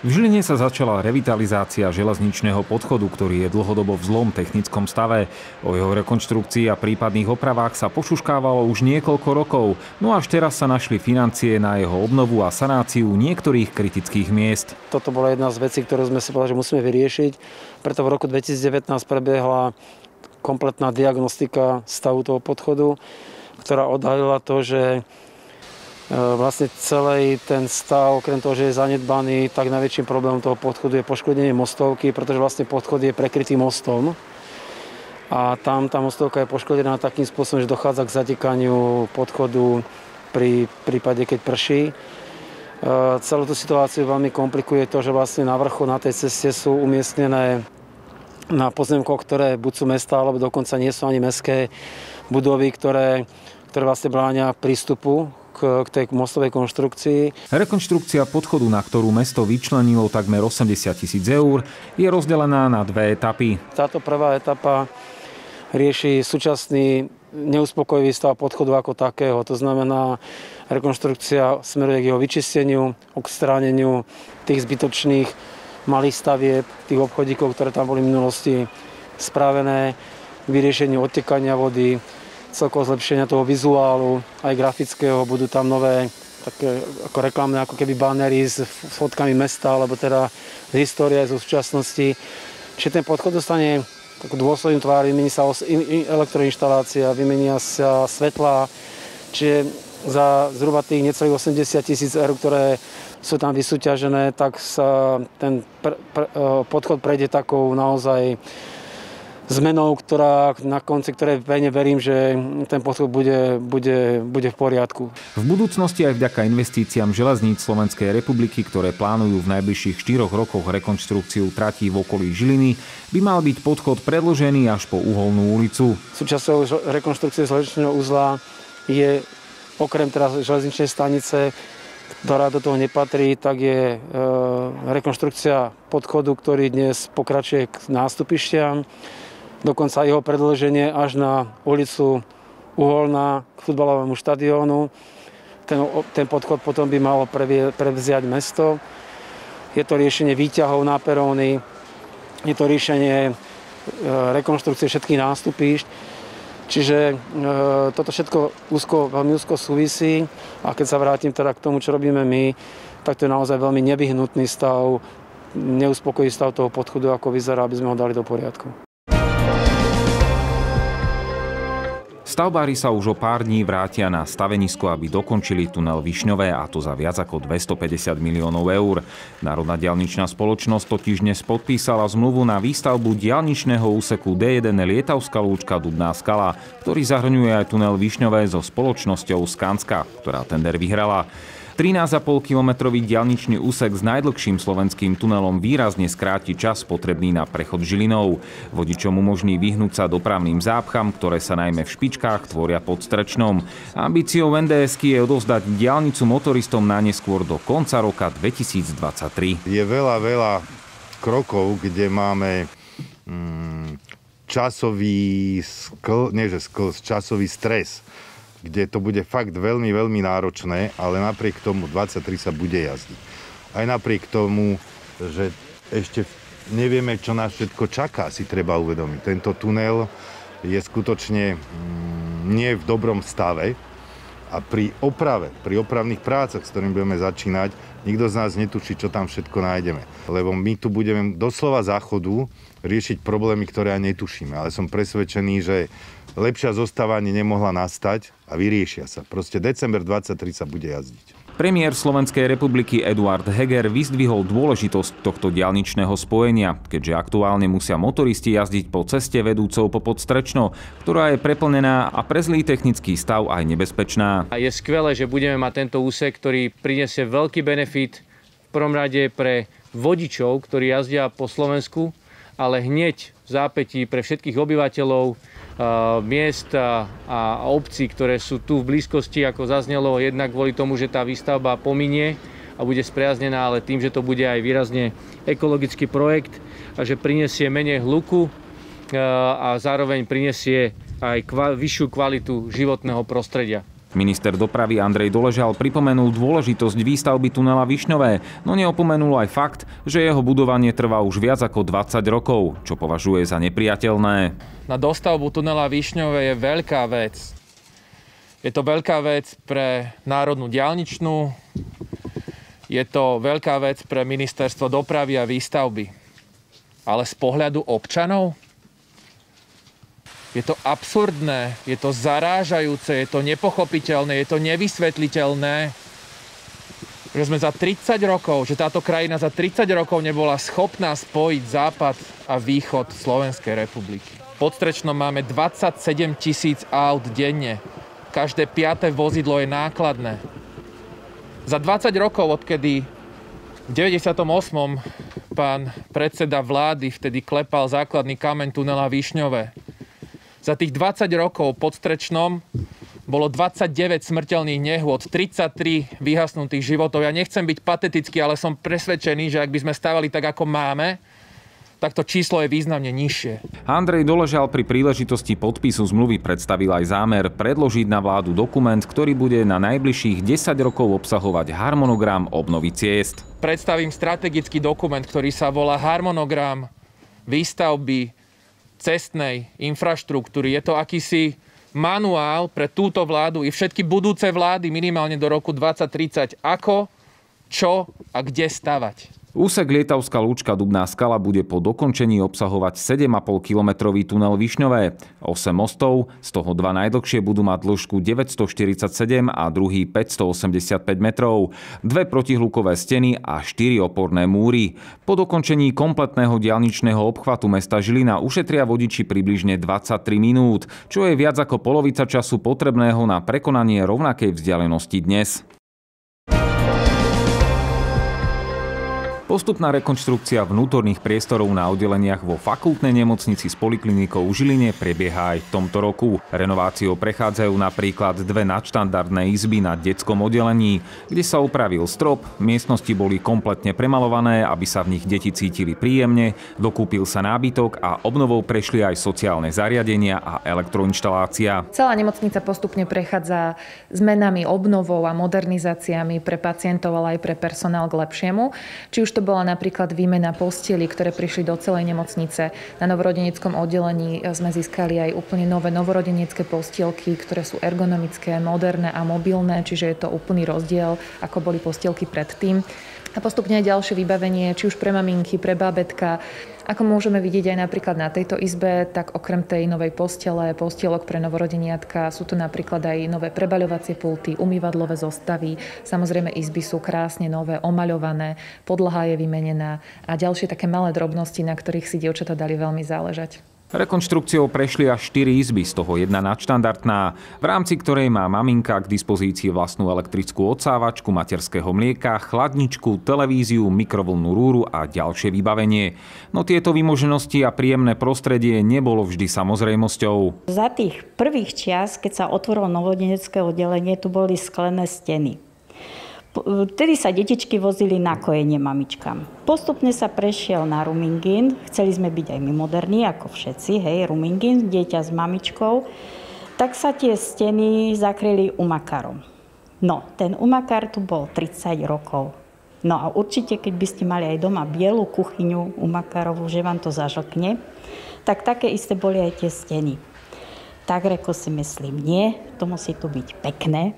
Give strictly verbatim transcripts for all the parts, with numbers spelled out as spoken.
V Žiline sa začala revitalizácia železničného podchodu, ktorý je dlhodobo v zlom technickom stave. O jeho rekonštrukcii a prípadných opravách sa pošuškávalo už niekoľko rokov, no až teraz sa našli financie na jeho obnovu a sanáciu niektorých kritických miest. Toto bola jedna z vecí, ktorú sme si povedali, že musíme vyriešiť. Preto v roku dvetisícdevätnásť prebiehla kompletná diagnostika stavu toho podchodu, ktorá odhalila to, že vlastne celý ten stav, okrem toho, že je zanedbaný, tak najväčším problémom toho podchodu je poškodenie mostovky, pretože vlastne podchod je prekrytý mostom. A tam tá mostovka je poškodená takým spôsobom, že dochádza k zatekaniu podchodu pri prípade, keď prší. Celú tú situáciu veľmi komplikuje to, že vlastne na vrchu na tej ceste sú umiestnené na pozemkoch, ktoré buď sú mestá, alebo dokonca nie sú ani mestské budovy, ktoré, ktoré vlastne bránia prístupu k tej mostovej konštrukcii. Rekonštrukcia podchodu, na ktorú mesto vyčlenilo takmer osemdesiat tisíc eur, je rozdelená na dve etapy. Táto prvá etapa rieši súčasný neuspokojivý stav podchodu ako takého. To znamená, rekonštrukcia smeruje k jeho vyčisteniu, k odstráneniu tých zbytočných malých stavieb, tých obchodíkov, ktoré tam boli v minulosti spravené, k vyriešeniu odtekania vody, celkovo zlepšenia toho vizuálu, aj grafického. Budú tam nové také ako reklamné, ako keby banery s fotkami mesta, alebo teda z histórie, zo súčasnosti. Čiže ten podchod dostane takú dôslednú tvár, vymení sa elektroinštalácia, vymenia sa svetlá. Čiže za zhruba tých necelých osemdesiat tisíc eur, ktoré sú tam vysúťažené, tak sa ten pr- pr- podchod prejde takou naozaj zmenou, ktorá na konci, ktorej pevne verím, že ten podchod bude, bude, bude v poriadku. V budúcnosti aj vďaka investíciám železníc Slovenskej republiky, ktoré plánujú v najbližších štyroch rokoch rekonštrukciu tratí v okolí Žiliny, by mal byť podchod predĺžený až po Uholnú ulicu. Súčasťou rekonštrukcie železničného uzla je okrem teraz železničnej stanice, ktorá do toho nepatrí, tak je e, rekonštrukcia podchodu, ktorý dnes pokračuje k nástupišťam. Dokonca jeho predĺženie až na ulicu Uholná k futbalovému štadiónu. Ten, ten podchod potom by malo previe, prevziať mesto. Je to riešenie výťahov na peróny, je to riešenie e, rekonštrukcie všetkých nástupišť. Čiže e, toto všetko úzko, veľmi úzko súvisí. A keď sa vrátim teda k tomu, čo robíme my, tak to je naozaj veľmi nevyhnutný stav, neuspokojivý stav toho podchodu, ako vyzerá, aby sme ho dali do poriadku. Stavbári sa už o pár dní vrátia na stavenisko, aby dokončili tunel Višňové, a to za viac ako dvestopäťdesiat miliónov eur. Národná diaľničná spoločnosť totiž dnes podpísala zmluvu na výstavbu diaľničného úseku dé jeden Lietavská Lúčka Dubná Skala, ktorý zahrňuje aj tunel Višňové so spoločnosťou Skanska, ktorá tender vyhrala. trinásť a pol kilometrový diaľničný úsek s najdlhším slovenským tunelom výrazne skráti čas potrebný na prechod Žilinou. Vodičom umožní vyhnúť sa dopravným zápcham, ktoré sa najmä v špičkách tvoria pod Strečnom. Ambíciou en dé esky je odovzdať diaľnicu motoristom najneskôr do konca roka dvetisícdvadsaťtri. Je veľa, veľa krokov, kde máme mm, časový skl, nie že skl, časový stres, kde to bude fakt veľmi, veľmi náročné, ale napriek tomu dvadsaťtri sa bude jazdiť. Aj napriek tomu, že ešte nevieme, čo nás všetko čaká, si treba uvedomiť. Tento tunel je skutočne mm, nie v dobrom stave a pri oprave, pri opravných prácach, s ktorými budeme začínať, nikto z nás netuší, čo tam všetko nájdeme. Lebo my tu budeme doslova záchodu riešiť problémy, ktoré aj netušíme. Ale som presvedčený, že lepšia zostava ani nemohla nastať a vyriešia sa. Proste december dvadsaťtri sa bude jazdiť. Premiér Slovenskej republiky Eduard Heger vyzdvihol dôležitosť tohto diaľničného spojenia, keďže aktuálne musia motoristi jazdiť po ceste vedúcou po Podstrečno, ktorá je preplnená a pre zlý technický stav aj nebezpečná. A je skvelé, že budeme mať tento úsek, ktorý prinesie veľký benefit v prvom rade pre vodičov, ktorí jazdia po Slovensku, ale hneď v zápätí pre všetkých obyvateľov miest a obcí, ktoré sú tu v blízkosti, ako zaznelo, jednak kvôli tomu, že tá výstavba pominie a bude spriaznená, ale tým, že to bude aj výrazne ekologický projekt a že prinesie menej hluku a zároveň prinesie aj vyššiu kvalitu životného prostredia. Minister dopravy Andrej Doležal pripomenul dôležitosť výstavby tunela Višňové, no neopomenul aj fakt, že jeho budovanie trvá už viac ako dvadsať rokov, čo považuje za nepriateľné. Na dostavbu tunela Višňové je veľká vec. Je to veľká vec pre Národnú diaľničnú, je to veľká vec pre Ministerstvo dopravy a výstavby. Ale z pohľadu občanov? Je to absurdné, je to zarážajúce, je to nepochopiteľné, je to nevysvetliteľné, že sme za tridsať rokov, že táto krajina za tridsať rokov nebola schopná spojiť západ a východ Slovenskej republiky. V Podstrečnom máme dvadsaťsedem tisíc aut denne. Každé piate vozidlo je nákladné. Za dvadsať rokov, odkedy v deväťdesiatom ôsmom pán predseda vlády vtedy klepal základný kameň tunela Višňové, za tých dvadsať rokov v Podstrečnom bolo dvadsaťdeväť smrteľných nehôd, tridsaťtri vyhasnutých životov. Ja nechcem byť patetický, ale som presvedčený, že ak by sme stávali tak, ako máme, tak to číslo je významne nižšie. Andrej Doležal pri príležitosti podpisu zmluvy predstavil aj zámer predložiť na vládu dokument, ktorý bude na najbližších desať rokov obsahovať harmonogram obnovy ciest. Predstavím strategický dokument, ktorý sa volá harmonogram výstavby cestnej infraštruktúry. Je to akýsi manuál pre túto vládu i všetky budúce vlády minimálne do roku dvadsať tridsať, ako, čo a kde stavať. Úsek Lietavská Lúčka Dubná Skala bude po dokončení obsahovať sedem a pol kilometrový tunel Višňové. osem mostov, z toho dva najdlhšie budú mať dĺžku deväťstoštyridsaťsedem a druhý päťstoosemdesiatpäť metrov, dve protihlukové steny a štyri oporné múry. Po dokončení kompletného diaľničného obchvatu mesta Žilina ušetria vodiči približne dvadsaťtri minút, čo je viac ako polovica času potrebného na prekonanie rovnakej vzdialenosti dnes. Postupná rekonštrukcia vnútorných priestorov na oddeleniach vo fakultnej nemocnici s poliklinikou v Žiline prebieha aj v tomto roku. Renováciou prechádzajú napríklad dve nadštandardné izby na detskom oddelení, kde sa upravil strop, miestnosti boli kompletne premalované, aby sa v nich deti cítili príjemne, dokúpil sa nábytok a obnovou prešli aj sociálne zariadenia a elektroinštalácia. Celá nemocnica postupne prechádza zmenami, obnovou a modernizáciami pre pacientov, ale aj pre personál k lepšiemu. Či už to bola napríklad výmena postielí, ktoré prišli do celej nemocnice. Na novorodeneckom oddelení sme získali aj úplne nové novorodenecké postielky, ktoré sú ergonomické, moderné a mobilné, čiže je to úplný rozdiel, ako boli postielky predtým. A postupne aj ďalšie vybavenie, či už pre maminky, pre bábätka. Ako môžeme vidieť aj napríklad na tejto izbe, tak okrem tej novej postele, postielok pre novorodeniatka, sú tu napríklad aj nové prebaľovacie pulty, umývadlové zostavy. Samozrejme izby sú krásne nové, omaľované, podlaha je vymenená a ďalšie také malé drobnosti, na ktorých si dievčatá dali veľmi záležať. Rekonštrukciou prešli až štyri izby, z toho jedna nadštandardná, v rámci ktorej má maminka k dispozícii vlastnú elektrickú odsávačku materského mlieka, chladničku, televíziu, mikrovlnnú rúru a ďalšie vybavenie. No tieto vymoženosti a príjemné prostredie nebolo vždy samozrejmosťou. Za tých prvých čias, keď sa otvorilo novorodenecké oddelenie, tu boli sklené steny. Vtedy sa detičky vozili na kojenie mamičkám. Postupne sa prešiel na rumingín. Chceli sme byť aj my moderní, ako všetci, hej, rumingín, dieťa s mamičkou. Tak sa tie steny zakryli umakarom. No, ten umakar tu bol tridsať rokov. No a určite, keď by ste mali aj doma bielu kuchyňu umakarovú, že vám to zažlkne, tak také isté boli aj tie steny. Tak reko si myslím, nie, to musí tu byť pekné.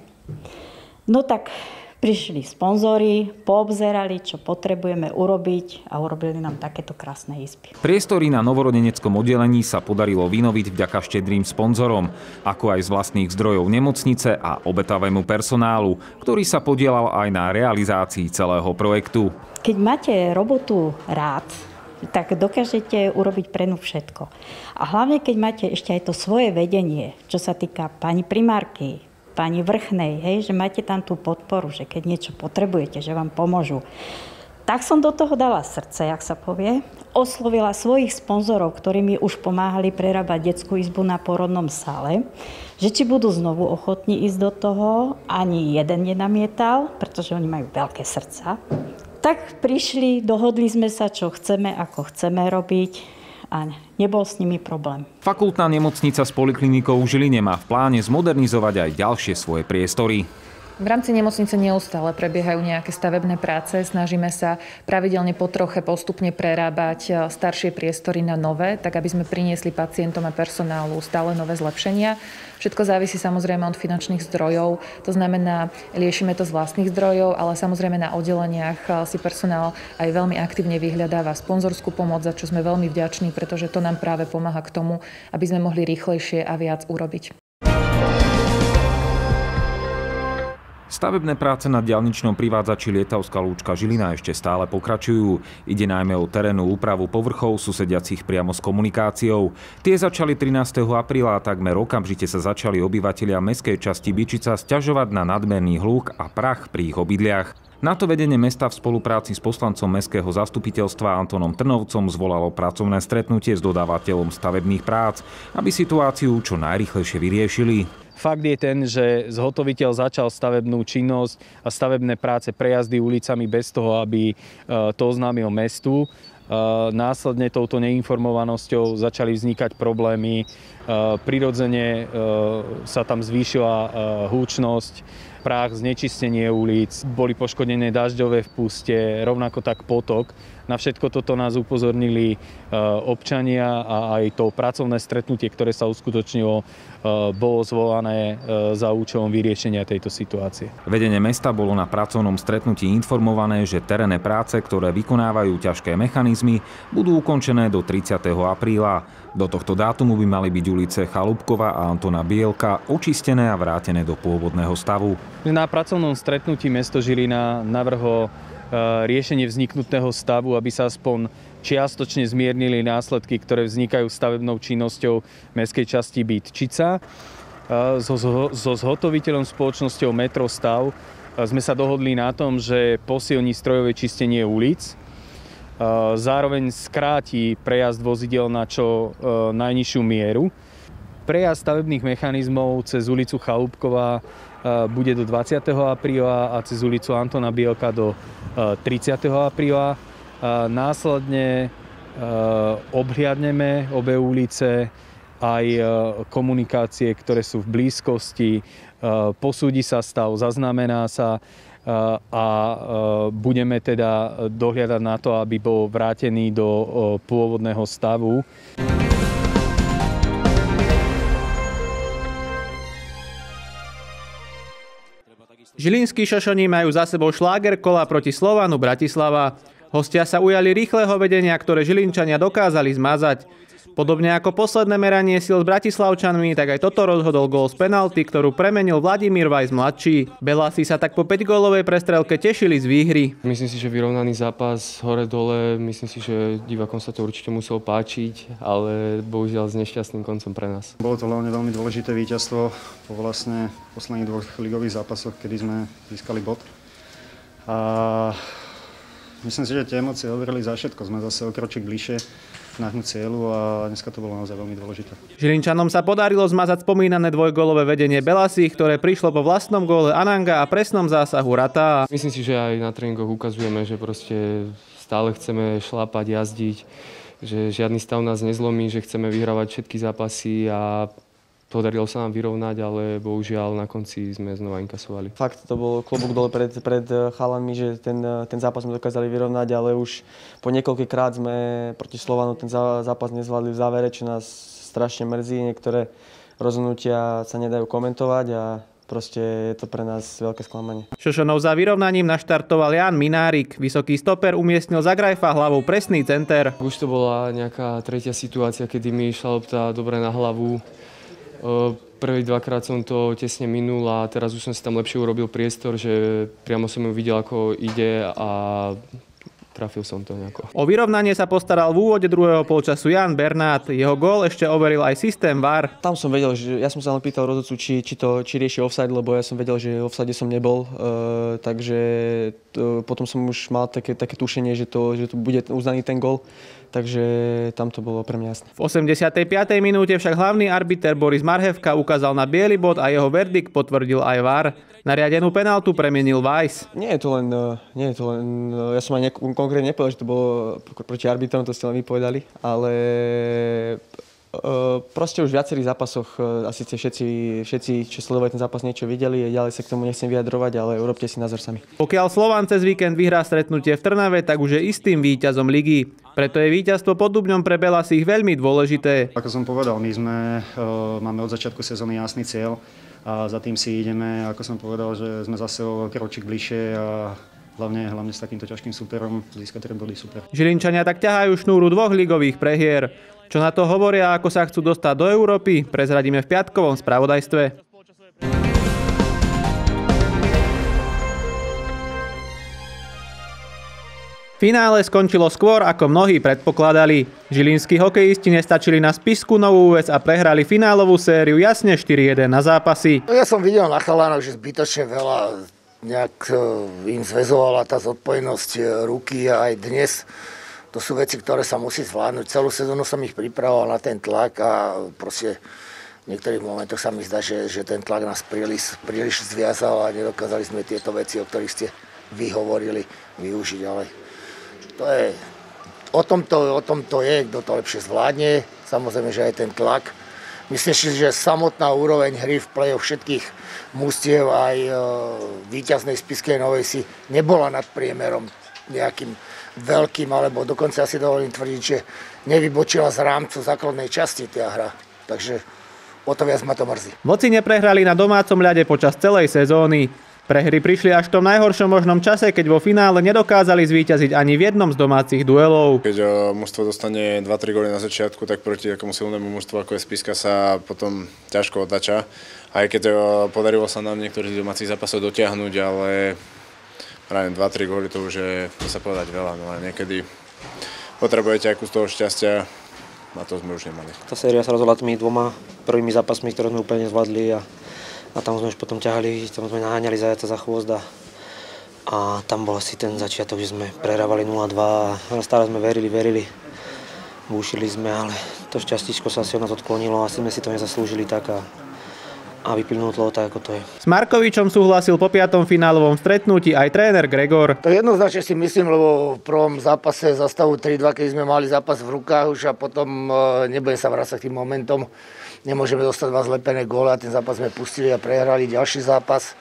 No tak prišli sponzori, poobzerali, čo potrebujeme urobiť a urobili nám takéto krásne izby. Priestory na novorodeneckom oddelení sa podarilo vynoviť vďaka štedrým sponzorom, ako aj z vlastných zdrojov nemocnice a obetavému personálu, ktorý sa podielal aj na realizácii celého projektu. Keď máte robotu rád, tak dokážete urobiť pre ňu všetko. A hlavne, keď máte ešte aj to svoje vedenie, čo sa týka pani primárky, pani vrchnej, hej, že máte tam tú podporu, že keď niečo potrebujete, že vám pomôžu. Tak som do toho dala srdce, jak sa povie. Oslovila svojich sponzorov, ktorí mi už pomáhali prerábať detskú izbu na porodnom sále, že či budú znovu ochotní ísť do toho. Ani jeden nenamietal, pretože oni majú veľké srdca. Tak prišli, dohodli sme sa, čo chceme, ako chceme robiť. a nebol s nimi problém. Fakultná nemocnica s poliklinikou v Žiline má v pláne zmodernizovať aj ďalšie svoje priestory. V rámci nemocnice neustále prebiehajú nejaké stavebné práce. Snažíme sa pravidelne po troche postupne prerábať staršie priestory na nové, tak aby sme priniesli pacientom a personálu stále nové zlepšenia. Všetko závisí samozrejme od finančných zdrojov. To znamená, liešime to z vlastných zdrojov, ale samozrejme na oddeleniach si personál aj veľmi aktívne vyhľadáva sponzorskú pomoc, za čo sme veľmi vďační, pretože to nám práve pomáha k tomu, aby sme mohli rýchlejšie a viac urobiť. Stavebné práce na diaľničnom privádzači Lietavská Lúčka Žilina ešte stále pokračujú. Ide najmä o terénnu úpravu povrchov susediacich priamo s komunikáciou. Tie začali trinásteho apríla a takmer okamžite sa začali obyvatelia mestskej časti Byčica sťažovať na nadmerný hluk a prach pri ich obydliach. Na to vedenie mesta v spolupráci s poslancom mestského zastupiteľstva Antonom Trnovcom zvolalo pracovné stretnutie s dodávateľom stavebných prác, aby situáciu čo najrýchlejšie vyriešili. Fakt je ten, že zhotoviteľ začal stavebnú činnosť a stavebné práce prejazdy ulicami bez toho, aby to oznámil mestu. Následne touto neinformovanosťou začali vznikať problémy. Prirodzene sa tam zvýšila hlučnosť, prach, znečistenie ulic, boli poškodené dažďové vpuste, rovnako tak potok. Na všetko toto nás upozornili občania a aj to pracovné stretnutie, ktoré sa uskutočnilo, bolo zvolané za účelom vyriešenia tejto situácie. Vedenie mesta bolo na pracovnom stretnutí informované, že terénne práce, ktoré vykonávajú ťažké mechanizmy, budú ukončené do tridsiateho apríla. Do tohto dátumu by mali byť ulice Chalúbkova a Antona Bielka očistené a vrátené do pôvodného stavu. Na pracovnom stretnutí mesto Žilina navrhlo riešenie vzniknutého stavu, aby sa aspoň čiastočne zmiernili následky, ktoré vznikajú stavebnou činnosťou mestskej časti Bytčica. So, so zhotoviteľom spoločnosťou Metrostav sme sa dohodli na tom, že posilní strojové čistenie ulic, zároveň skráti prejazd vozidel na čo najnižšiu mieru. Prejazd stavebných mechanizmov cez ulicu Chalúbkova bude do dvadsiateho apríla a cez ulicu Antona Bielka do tridsiateho apríla. Následne obhliadneme obe ulice, aj komunikácie, ktoré sú v blízkosti, posúdi sa stav, zaznamená sa a budeme teda dohliadať na to, aby bol vrátený do pôvodného stavu. Žilinskí šošoni majú za sebou šláger kola proti Slovanu Bratislava. Hostia sa ujali rýchleho vedenia, ktoré Žilinčania dokázali zmazať. Podobne ako posledné meranie síl s Bratislavčanmi, tak aj toto rozhodol gól z penalty, ktorú premenil Vladimír Vajs mladší. Beláci sa tak po päťgólovej prestrelke tešili z výhry. Myslím si, že vyrovnaný zápas hore-dole, myslím si, že divákom sa to určite muselo páčiť, ale bohužiaľ s nešťastným koncom pre nás. Bolo to hlavne veľmi dôležité víťazstvo po vlastne posledných dvoch ligových zápasoch, kedy sme získali bod. A myslím si, že tie emócie overili za všetko. Sme zase o kročík bližšie k nášmu cieľu a dneska to bolo naozaj veľmi dôležité. Žilinčanom sa podarilo zmazať spomínané dvojgólové vedenie Belasích, ktoré prišlo po vlastnom góle Ananga a presnom zásahu Rata. Myslím si, že aj na tréningoch ukazujeme, že proste stále chceme šlápať, jazdiť, že žiadny stav nás nezlomí, že chceme vyhrávať všetky zápasy a podarilo sa nám vyrovnať, ale bohužiaľ na konci sme znova inkasovali. Fakt to bol klobúk dole pred, pred chalanmi, že ten, ten zápas sme dokázali vyrovnať, ale už po niekoľkýkrát sme proti Slovanu ten zápas nezvládli v závere, čo nás strašne mrzí. Niektoré rozhodnutia sa nedajú komentovať a proste je to pre nás veľké sklamanie. Šošonov za vyrovnaním naštartoval Jan Minárik. Vysoký stoper umiestnil Zagrajfa hlavou presný center. Už to bola nejaká tretia situácia, kedy mi išla lopta dobre na hlavu. Prvý dvakrát som to tesne minul a teraz už som si tam lepšie urobil priestor, že priamo som ju videl, ako ide a trafil som to nejako. O vyrovnanie sa postaral v úvode druhého polčasu Jan Bernát. Jeho gól ešte overil aj systém vé á er. Tam som vedel, že ja som sa len pýtal rozhodcu, či, či, to, či rieši offside, lebo ja som vedel, že offside som nebol. E, takže to, potom som už mal také, také tušenie, že to, že to bude uznaný ten gól. takže tam to bolo pre mňa jasné. V osemdesiatej piatej minúte však hlavný arbiter Boris Marhevka ukázal na biely bod a jeho verdikt potvrdil aj vé á er. Nariadenú penáltu premienil Weiss. Nie je to len, nie je to len ja som aj ne, konkrétne nepovedal, že to bolo proti arbitrom, to ste len vypovedali, ale proste už v viacerých zápasoch asi všetci, všetci, čo sledovali ten zápas, niečo videli, ďalej sa k tomu nechcem vyjadrovať, ale urobte si názor sami. Pokiaľ Slovan cez víkend vyhrá stretnutie v Trnave, tak už je istým víťazom ligy. Preto je víťazstvo pod Dubňom pre Belasích veľmi dôležité. Ako som povedal, my sme, máme od začiatku sezóny jasný cieľ a za tým si ideme, ako som povedal, že sme zase o kročík bližšie a hlavne, hlavne s takýmto ťažkým súperom získať tri body super. Žilinčania tak ťahajú šnúru dvoch ligových prehier. Čo na to hovoria, ako sa chcú dostať do Európy, prezradíme v piatkovom spravodajstve. Finále skončilo skôr, ako mnohí predpokladali. Žilinskí hokejisti nestačili na Spišskú Novú Ves a prehrali finálovú sériu jasne štyri jeden na zápasy. Ja som videl na chalánoch, že zbytočne veľa nejak im zväzovala tá zodpovednosť ruky a aj dnes. To sú veci, ktoré sa musí zvládnuť. Celú sezónu som ich pripravoval na ten tlak a proste v niektorých momentoch sa mi zdá, že, že ten tlak nás príliš, príliš zviazal a nedokázali sme tieto veci, o ktorých ste vy hovorili, využiť. Ale to je, o tom to, o tom to je, kto to lepšie zvládne. Samozrejme, že aj ten tlak. Myslím si, že samotná úroveň hry v play-off všetkých mužstiev aj e, víťaznej Spišskej Novej si nebola nad priemerom nejakým veľkým, alebo dokonca si dovolím tvrdiť, že nevybočila z rámcu základnej časti tá hra. Takže o to viac ma to mrzí. Vlci neprehrali na domácom ľade počas celej sezóny. Prehry prišli až v tom najhoršom možnom čase, keď vo finále nedokázali zvíťaziť ani v jednom z domácich duelov. Keď mužstvo dostane dva tri góly na začiatku, tak proti takomu silnému mužstvu ako je Spišska sa potom ťažko otáča. Aj keď podarilo sa nám niektorých domácich zápasov dotiahnuť, ale práve dva tri góly to už je, to sa povedať veľa, no a niekedy potrebujete akú z toho šťastia a to sme už nemali. Tá séria sa rozhodla tými dvoma prvými zápasmi, ktoré sme úplne zvládli a A tam sme už potom ťahali, tam sme naháňali zajaca za chvost a, a tam bol asi ten začiatok, že sme prehrávali nula dva a stále sme verili, verili, búšili sme, ale to šťastíčko sa asi od nás odklonilo, asi sme si to nezaslúžili tak a, a vyplynulo to tak, ako to je. S Markovičom súhlasil po piatom finálovom stretnutí aj tréner Gregor. To jednoznačne si myslím, lebo v prvom zápase za stavu tri dva, keď sme mali zápas v rukách už a potom nebudem sa vrácať k tým momentom, nemôžeme dostať dva zlepené góly a ten zápas sme pustili a prehrali ďalší zápas.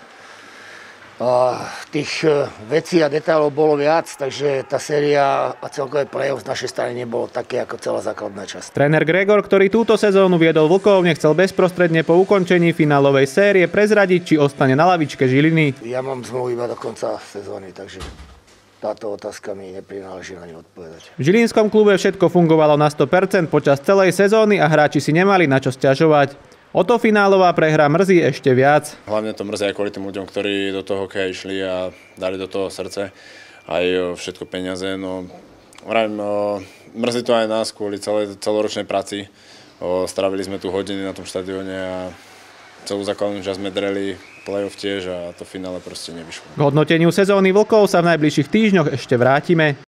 A tých vecí a detailov bolo viac, takže tá séria a celkové play-off z našej strany nebolo také ako celá základná časť. Tréner Gregor, ktorý túto sezónu viedol Vlkov, nechcel bezprostredne po ukončení finálovej série prezradiť, či ostane na lavičke Žiliny. Ja mám zmluvu iba do konca sezóny, takže táto otázka mi neprináleží na ňu odpovedať. V žilinskom klube všetko fungovalo na sto percent počas celej sezóny a hráči si nemali na čo sťažovať. O to finálová prehra mrzí ešte viac. Hlavne to mrzí aj kvôli tým ľuďom, ktorí do toho hokeja išli a dali do toho srdce aj všetko peniaze. No, vravím, no, mrzí to aj nás kvôli celej, celoročnej práci. O, strávili sme tu hodiny na tom štadióne a celú základnú časť sme dreli, play-off tiež a to finále proste nevyšlo. K hodnoteniu sezóny Vlkov sa v najbližších týždňoch ešte vrátime.